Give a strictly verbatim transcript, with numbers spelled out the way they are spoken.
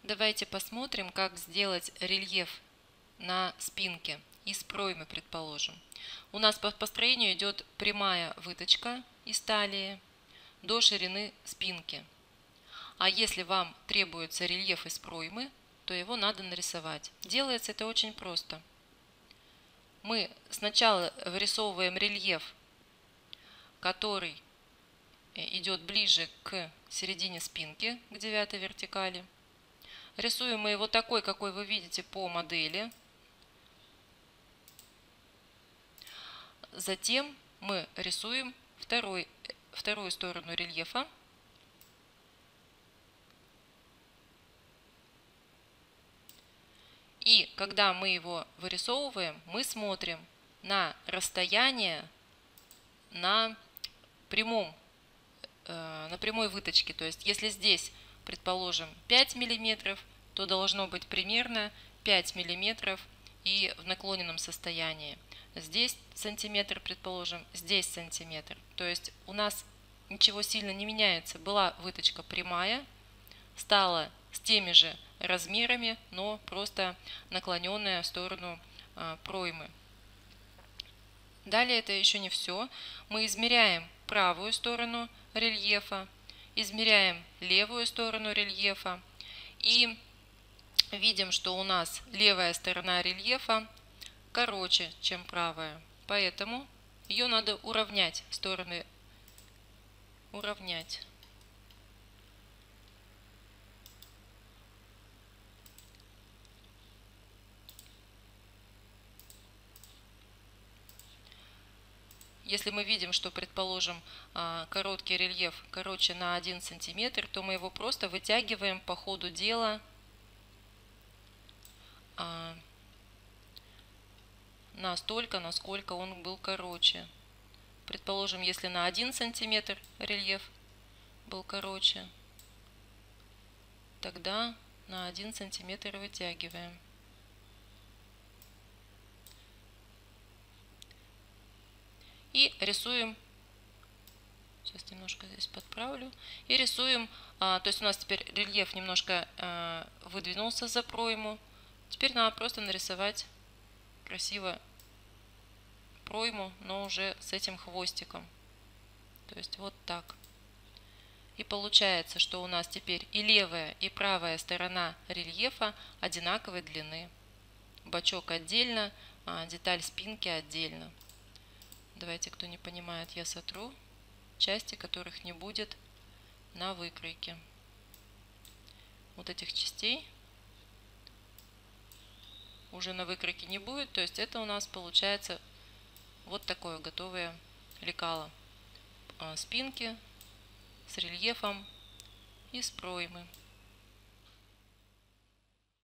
Давайте посмотрим, как сделать рельеф на спинке из проймы, предположим. У нас по построению идет прямая выточка из талии до ширины спинки. А если вам требуется рельеф из проймы, то его надо нарисовать. Делается это очень просто. Мы сначала вырисовываем рельеф, который идет ближе к середине спинки, к девятой вертикали. Рисуем мы его такой, какой вы видите по модели. Затем мы рисуем второй, вторую сторону рельефа. И когда мы его вырисовываем, мы смотрим на расстояние на прямом, э, на прямой выточке. То есть, если здесь, предположим, пять миллиметров, то должно быть примерно пять миллиметров и в наклоненном состоянии. Здесь сантиметр, предположим, здесь сантиметр. То есть у нас ничего сильно не меняется. Была выточка прямая, стала с теми же размерами, но просто наклоненная в сторону а, проймы. Далее это еще не все. Мы измеряем правую сторону рельефа, измеряем левую сторону рельефа и видим, что у нас левая сторона рельефа короче, чем правая. Поэтому ее надо уравнять, стороны уравнять. Если мы видим, что, предположим, короткий рельеф короче на один сантиметр, то мы его просто вытягиваем по ходу дела настолько, насколько он был короче. Предположим, если на один сантиметр рельеф был короче, тогда на один сантиметр вытягиваем. И рисуем, сейчас немножко здесь подправлю, и рисуем, а, то есть у нас теперь рельеф немножко а, выдвинулся за пройму. Теперь надо просто нарисовать красиво пройму, но уже с этим хвостиком. То есть вот так. И получается, что у нас теперь и левая, и правая сторона рельефа одинаковой длины. Бочок отдельно, а деталь спинки отдельно. Давайте, кто не понимает, я сотру части, которых не будет на выкройке. Вот этих частей уже на выкройке не будет. То есть это у нас получается вот такое готовое лекало спинки с рельефом и с проймы.